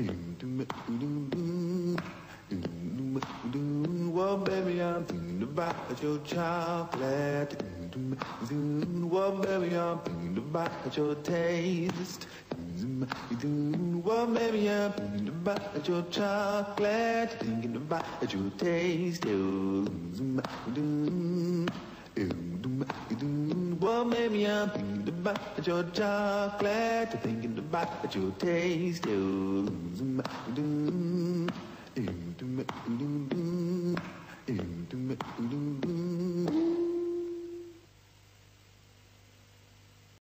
Well, baby, I'm thinking about your chocolate. Well, baby, I'm thinking about your taste. Well, baby, I'm thinking about your chocolate. Thinking about your taste. Well, maybe I'm thinking about your chocolate, thinking about your taste.